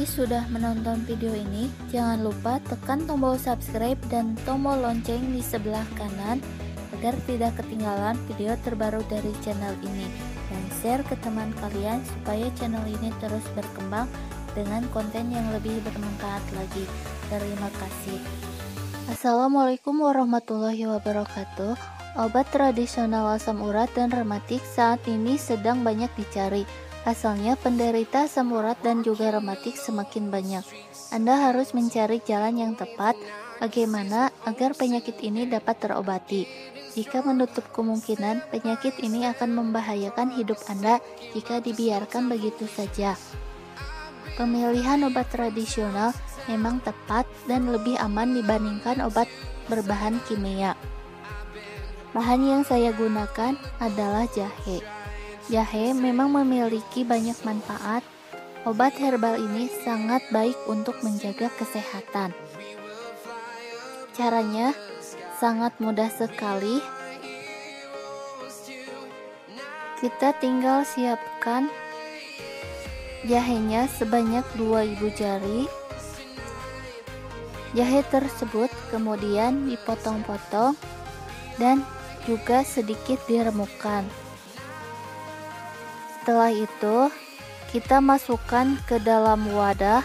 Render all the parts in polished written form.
kasih sudah menonton video ini. Jangan lupa tekan tombol subscribe dan tombol lonceng di sebelah kanan agar tidak ketinggalan video terbaru dari channel ini. Dan share ke teman kalian supaya channel ini terus berkembang dengan konten yang lebih bermanfaat lagi. Terima kasih. Assalamualaikum warahmatullahi wabarakatuh. Obat tradisional asam urat dan rematik saat ini sedang banyak dicari. Pasalnya penderita asam urat dan juga rematik semakin banyak. Anda harus mencari jalan yang tepat bagaimana agar penyakit ini dapat terobati. Jika menutup kemungkinan, penyakit ini akan membahayakan hidup Anda jika dibiarkan begitu saja. Pemilihan obat tradisional memang tepat dan lebih aman dibandingkan obat berbahan kimia. Bahan yang saya gunakan adalah jahe. Jahe memang memiliki banyak manfaat. Obat herbal ini sangat baik untuk menjaga kesehatan. Caranya sangat mudah sekali. Kita tinggal siapkan jahenya sebanyak 2000 jari. Jahe tersebut kemudian dipotong-potong dan juga sedikit diremukkan. Setelah itu, kita masukkan ke dalam wadah,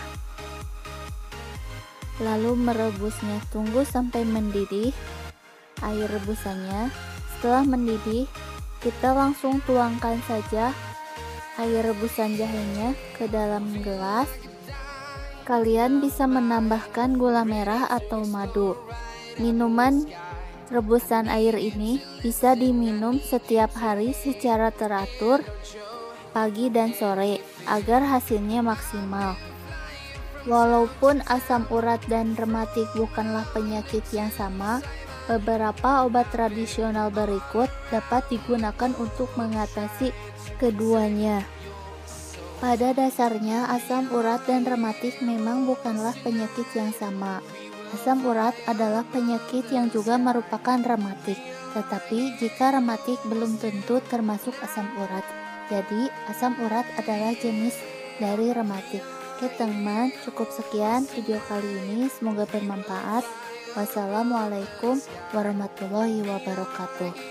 lalu merebusnya. Tunggu sampai mendidih air rebusannya. Setelah mendidih, kita langsung tuangkan saja air rebusan jahenya ke dalam gelas. Kalian bisa menambahkan gula merah atau madu. Minuman rebusan air ini bisa diminum setiap hari secara teratur, pagi dan sore, agar hasilnya maksimal. Walaupun asam urat dan rematik bukanlah penyakit yang sama, beberapa obat tradisional berikut dapat digunakan untuk mengatasi keduanya. Pada dasarnya, asam urat dan rematik memang bukanlah penyakit yang sama. Asam urat adalah penyakit yang juga merupakan rematik, tetapi jika rematik belum tentu termasuk asam urat. Jadi, asam urat adalah jenis dari rematik. Oke teman, cukup sekian video kali ini. Semoga bermanfaat. Wassalamualaikum warahmatullahi wabarakatuh.